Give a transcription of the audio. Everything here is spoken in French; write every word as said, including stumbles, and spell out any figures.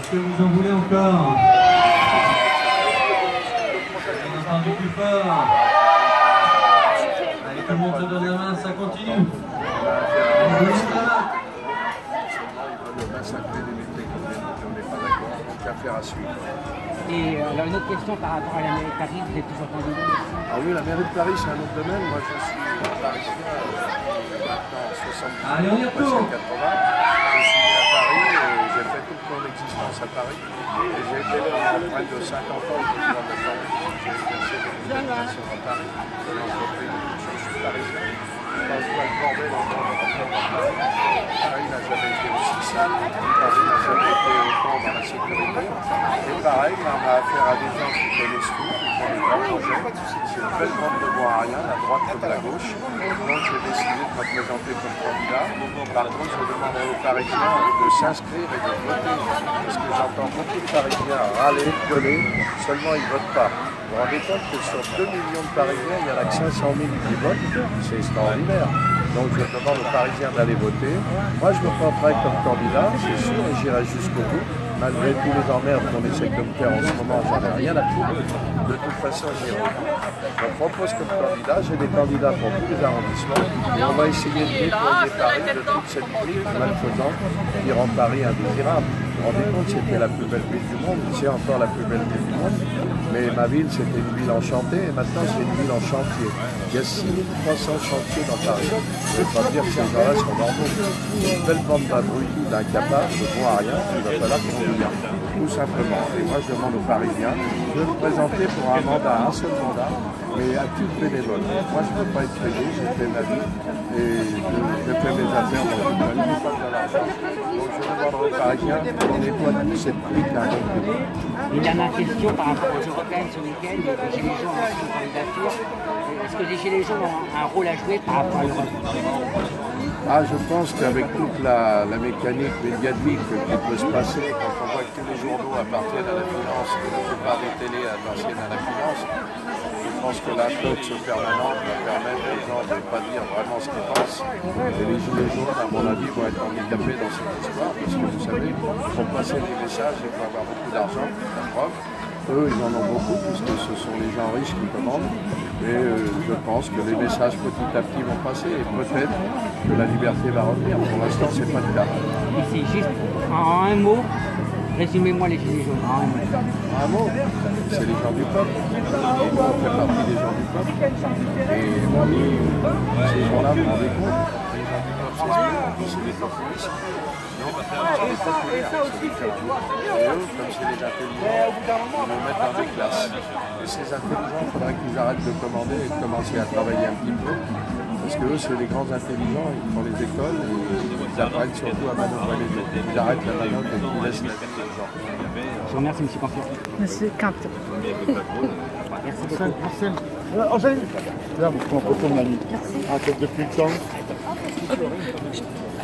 Est-ce que vous en voulez encore? On entend du plus fort. Allez, tout le monde se donne la main, ça continue. On vous laisse la main. Affaire à suivre. Et euh, alors une autre question par rapport à la mairie de Paris, vous êtes toujours candidat? Ah oui, la mairie de Paris c'est un autre domaine. Moi je suis parisien euh, maintenant soixante-dix ans, allez, on y retourne. quatre-vingts. Je suis né à Paris et j'ai fait toute mon existence à Paris. Et j'ai été pendant près de cinquante ans au président de Paris. J'ai exercé des administrations à Paris. J'ai entrepris beaucoup de choses. Je suis parisien. Quand je vois le bordel en Paris, Paris n'a jamais été aussi sale. Paris n'a jamais été autant dans la sécurité. Et pareil, on a affaire à des gens qui connaissent tout, qui font des grands projets. C'est une belle bande de bois à rien, la droite comme la gauche. Donc j'ai décidé de me présenter comme candidat. Par contre, je demanderai aux Parisiens de s'inscrire et de voter. Parce que j'entends beaucoup de Parisiens râler, gueuler, seulement ils ne votent pas. Vous vous rendez compte que sur deux millions de Parisiens, il n'y en a que cinq cent mille qui votent. C'est extraordinaire. Donc je demande aux Parisiens d'aller voter. Moi je me présenterai comme candidat, c'est sûr, et j'irai jusqu'au bout. Malgré tous les emmerdes qu'on essaie de me faire en ce moment, j'en ai rien à foutre. De toute façon, j'irai. Je me propose comme candidat, j'ai des candidats pour tous les arrondissements. Et on va essayer de déployer Paris de toute cette clique malfaisante qui rend Paris indésirable. Vous vous rendez compte, c'était la plus belle ville du monde, c'est encore la plus belle ville du monde. Mais ma ville, c'était une ville enchantée, et maintenant c'est une ville en chantier. Il y a six mille trois cents chantiers dans Paris. Je ne vais pas dire que ces gens-là sont normaux. Une belle bande d'abrutis, d'incapables, de bons à rien, il va falloir qu'on regarde, tout simplement. Et moi, je demande aux Parisiens de me présenter pour un mandat, un seul mandat, mais à titre bénévole. Moi, je ne peux pas être payé, j'ai fait ma vie, et je fais mes affaires dans le monde. Donc, je demande aux Parisiens qu'on nettoie toute cette clique d'un bon coup. Une dernière question par rapport aux européennes ce week-end, les Gilets jaunes ont une candidature. Est-ce que les Gilets jaunes ont un rôle à jouer par rapport à l'Europe? Ah, je pense qu'avec toute la, la mécanique médiatique qui peut se passer, quand on voit que tous les journaux appartiennent à la finance, que la plupart des télés appartiennent à la finance, je pense que l'intox permanente va permettre aux gens de ne pas dire vraiment ce qu'ils pensent. Et les Gilets jaunes, à mon avis, vont être handicapés dans cette histoire, parce que vous savez, pour passer des messages, il faut avoir beaucoup d'argent, la preuve. Eux, ils en ont beaucoup, puisque ce sont les gens riches qui commandent. Et euh, je pense que les messages petit à petit vont passer et peut-être que la liberté va revenir. Pour l'instant, ce n'est pas le cas. Ici, juste en un mot, résumez-moi les Gilets jaunes. En un mot. Un mot, c'est les gens du peuple. Et nous, on fait partie des gens du peuple. Et ces gens-là, vous vous rendez compte, les gens du peuple, c'est des populistes. Et eux, comme c'est les intelligents, ils nous mettent dans des classes. Et ces intelligents, il faudrait qu'ils arrêtent de commander et de commencer à travailler un petit peu. Parce que eux, c'est les grands intelligents, ils font les écoles et ils apprennent surtout à manœuvrer les autres. Ils arrêtent la manœuvre et ils laissent les intelligents. Je vous remercie, M. Campion. Monsieur Campion. Merci beaucoup. Angèle, là, vous prenez un photo, mamie. Merci. Ah, depuis le temps.